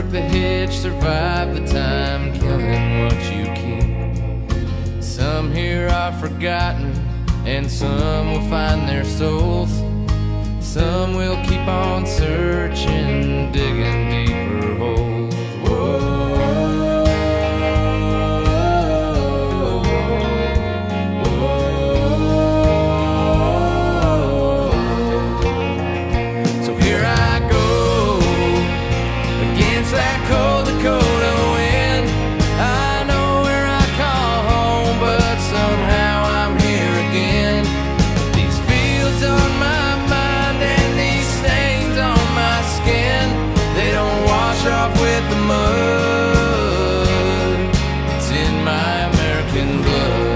work the hitch, survive the time, killing what you keep. Some here are forgotten, and some will find their souls. Some will keep on searching, digging deeper holes. Whoa. That cold Dakota wind, I know where I call home, but somehow I'm here again. These fields on my mind and these stains on my skin, they don't wash off with the mud. It's in my American blood.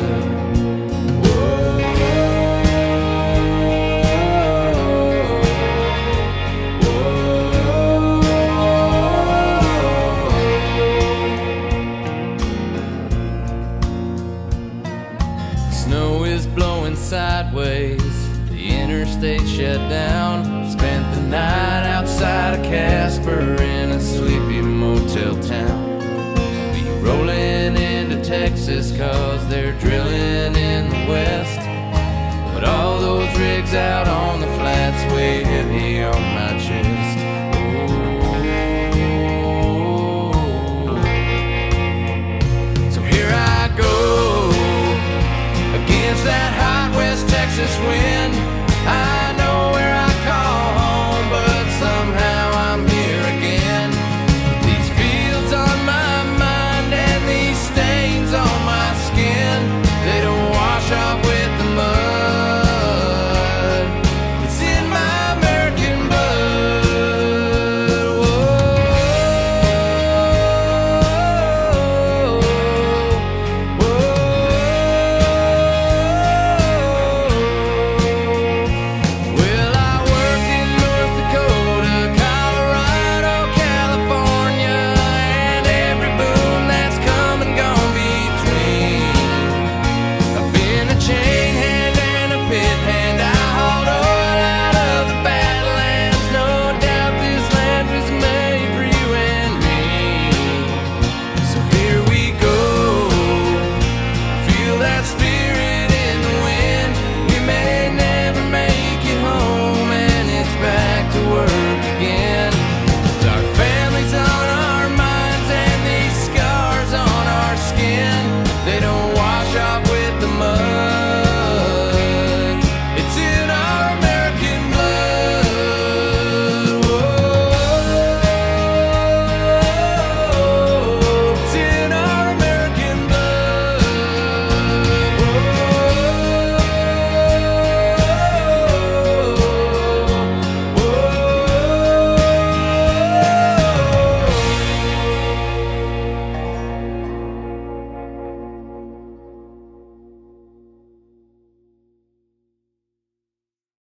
Snow is blowing sideways, the interstate shut down. Spent the night outside of Casper in a sleepy motel town. Be rolling into Texas cause they're drilling in the west. But all those rigs out on the flats